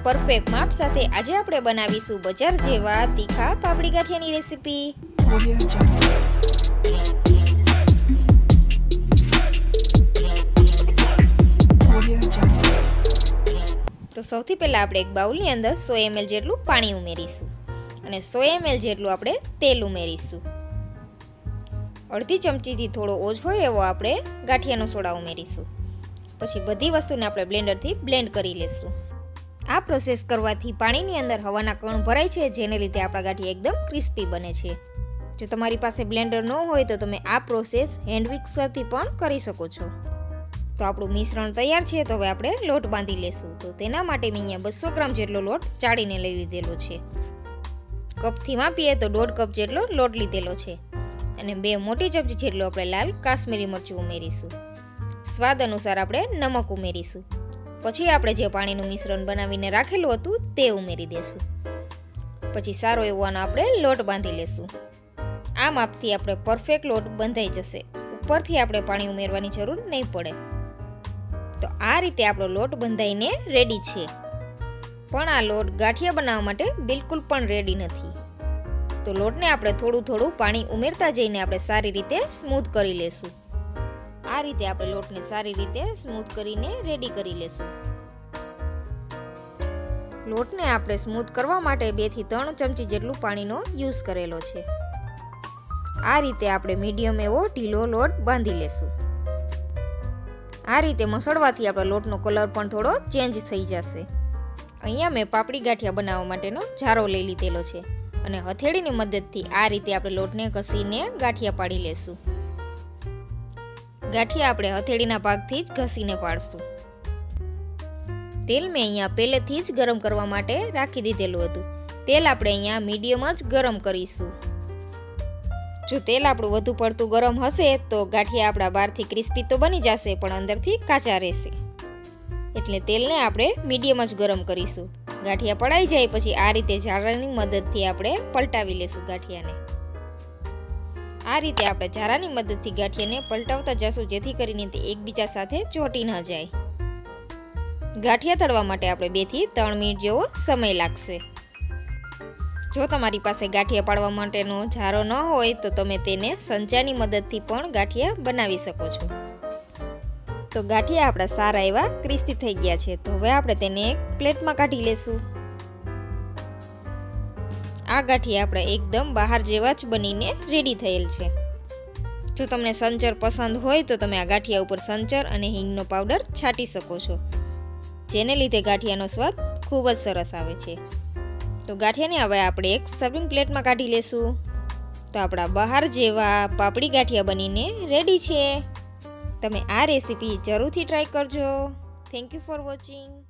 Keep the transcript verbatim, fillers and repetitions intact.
Perfect માપ સાથે આજે આપણે બનાવીશું બજાર જેવા તીખા પાપડી ગાંઠિયાની રેસીપી। તો સૌથી પહેલા આપણે એક બાઉલની અંદર સો એમએલ જેટલું પાણી ઉમેરીશું અને સો એમએલ જેટલું આપણે તેલ ઉમેરીશું। અડધી ચમચીથી થોડો ઓછો એવો આપણે ગાંઠિયાનો સોડા ઉમેરીશું। પછી બધી વસ્તુને આપણે બ્લેન્ડરથી બ્લેન્ડ કરી લેશું। આ પ્રોસેસ કરવાથી પાણીની અંદર હવાના કણ ભરાય છે, જેને લીધે આપણા ગાંઠિયા એકદમ ક્રિસ્પી બને છે। જો તમારી પાસે બ્લેન્ડર ન હોય તો તમે આ પ્રોસેસ હેન્ડ વિક્સરથી પણ કરી શકો છો। તો આપણું મિશ્રણ તૈયાર છે। તો હવે આપણે લોટ બાંધી લેશું। તો તેના માટે મેં અહીંયા બસો ગ્રામ જેટલો લોટ ચાળીને લઈ લીધેલો છે। કપથી માપીએ તો દોઢ કપ જેટલો લોટ લીધેલો છે અને બે મોટી ચમચી જેટલું આપણે લાલ કાશ્મીરી મરચું ઉમેરીશું। સ્વાદ અનુસાર આપણે નમક ઉમેરીશું। પછી આપણે જે પાણીનું મિશ્રણ બનાવીને રાખેલું હતું તે ઉમેરી દેશું। પછી સારો એવો આનો આપણે લોટ બાંધી લેશું। આ માપથી આપણે પરફેક્ટ લોટ બંધાઈ જશે। ઉપરથી આપણે પાણી ઉમેરવાની જરૂર નહીં પડે। તો આ રીતે આપણો લોટ બંધાઈને રેડી છે, પણ આ લોટ ગાંઠિયા બનાવવા માટે બિલકુલ પણ રેડી નથી। તો લોટને આપણે થોડું થોડું પાણી ઉમેરતા જઈને આપણે સારી રીતે સ્મૂથ કરી લેશું। આ રીતે આપણે લોટને સારી રીતે સ્મૂથ કરીને રેડી કરી લેશું। લોટને આપણે સ્મૂથ કરવા માટે બે થી ત્રણ ચમચી જેટલું પાણીનો યુઝ કરેલો છે। આ રીતે આપણે મીડિયમ એવો ઢીલો લોટ બાંધી લેશું। આ રીતે મસળવાથી આપણા લોટનો કલર પણ થોડો ચેન્જ થઈ જશે। અહીંયા મેં પાપડી ગાંઠિયા બનાવવા માટેનો જારો લઈ લીધેલો છે અને હથેળીની મદદથી આ રીતે આપણે લોટને ઘસીને ગાંઠિયા પાડી લેશું। ગાંઠિયા આપણે હથેળીના ભાગથી જ ઘસીને પાડશું। તેલ મેં અહીંયા પહેલેથી જ ગરમ કરવા માટે રાખી દીધેલું હતું। તેલ આપણે અહીંયા મીડિયમ જ ગરમ કરીશું। જો તેલ આપણું વધુ પડતું ગરમ હશે તો ગાંઠિયા આપણા બહારથી ક્રિસ્પી તો બની જશે, પણ અંદરથી કાચા રહેશે। એટલે તેલને આપણે મીડિયમ જ ગરમ કરીશું। ગાંઠિયા પડાઈ જાય પછી આ રીતે જારાની મદદથી આપણે પલટાવી લેશું ગાંઠિયાને। આ રીતે આપણે જારાની મદદથી ગાંઠિયાને પલટાવતા જશું, જેથી કરીને તે એકબીજા સાથે ચોંટી ન જાય। ગાંઠિયા તળવા માટે આપણે બે થી ત્રણ મિનિટ જેવો સમય લાગશે। જો તમારી પાસે ગાંઠિયા પાડવા માટેનો જારો ન હોય તો તમે તેને સંચાની મદદથી પણ ગાંઠિયા બનાવી શકો છો। તો ગાંઠિયા આપણા સારા એવા ક્રિસ્પી થઈ ગયા છે। તો હવે આપણે તેને એક પ્લેટમાં કાઢી લેશું। આ ગાંઠિયા આપણે એકદમ બહાર જેવા જ બનીને રેડી થયેલ છે। જો તમને સંચર પસંદ હોય તો તમે આ ગાંઠિયા ઉપર સંચર અને હિંગનો પાવડર છાંટી શકો છો, જેને લીધે ગાંઠિયાનો સ્વાદ ખૂબ જ સરસ આવે છે। તો ગાંઠિયાને હવે આપણે એક સર્વિંગ પ્લેટમાં કાઢી લેશું। તો આપણા બહાર જેવા પાપડી ગાંઠિયા બનીને રેડી છે। તમે આ રેસીપી જરૂરથી ટ્રાય કરજો। Thank you for watching.